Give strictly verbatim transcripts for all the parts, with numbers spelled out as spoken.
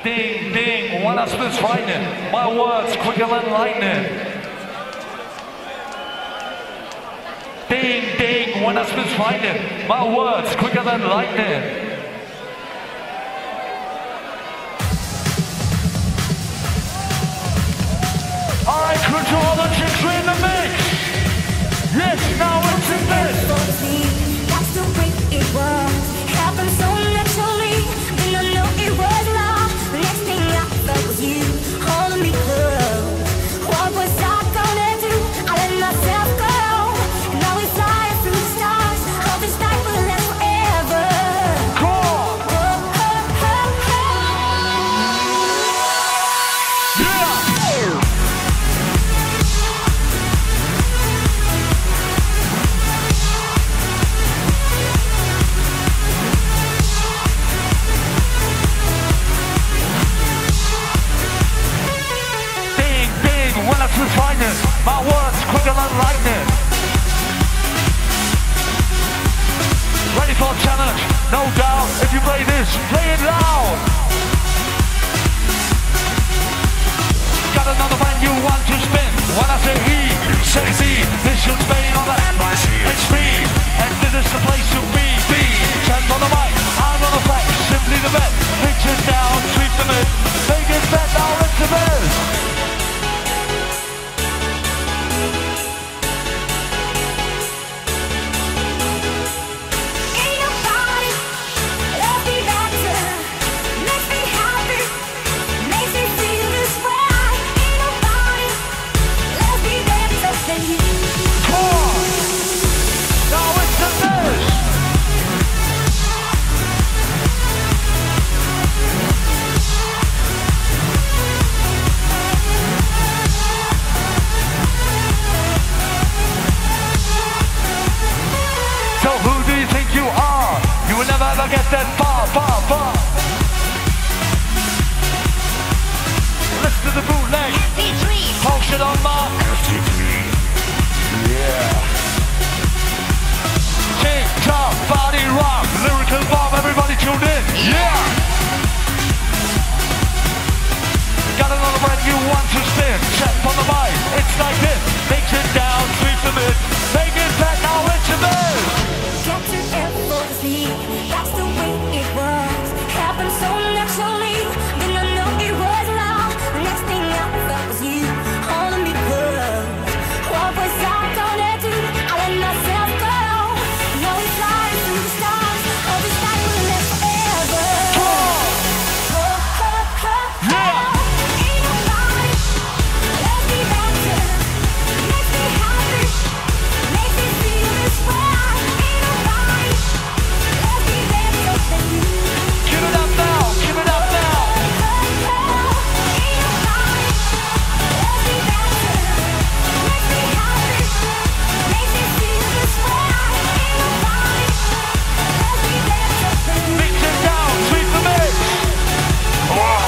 Ding, ding, one husband's frightening. My words quicker than lightning. Ding, ding, one husband's frightening. My words quicker than lightning. I control the chicks in the mix. Yes, now it's in this. That's the way it was. Happened so naturally. Then I know it was love. The next thing I felt was you holding me close. What was I gonna do? I let myself go. And now we fly through the stars. Hope this night will last forever. Come on. Oh, oh, oh, oh. Yeah. When I switch lightning, my words quicker than lightning. Ready for a challenge? No doubt. If you play this, play it loud. Got another brand you want to spin. When I say E, say Z. This should Spain on the H P. And this is the place to be. B. Ten on the mic, I'm on the flex. Simply the bet. Pictures down, sweep the mid. Make it bet, now it's the best. Get that far, far, far. Listen to the bootleg. Potion on mark. Yeah. Tick tock, body rock, lyrical bomb. Everybody tuned in. Yeah. Got another brand new one to spin. Check on the mic. It's like this. Mix it down, sweep the mid. Make it back now. It's a mid. Captured effortlessly. That's the way it was. Happened so naturally. Then I know it was love. The next thing I felt was you holding me close. What was I gonna do? I let myself go. Now we fly through the stars. Oh, this night will last forever. Oh, oh, oh, oh. Yeah. Ain't nobody. Let's be better. Makes me happy. Makes me feel this way. Give it up now, give it up now. Mix it down, sweep the mix. Oh.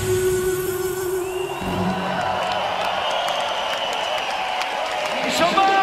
So much.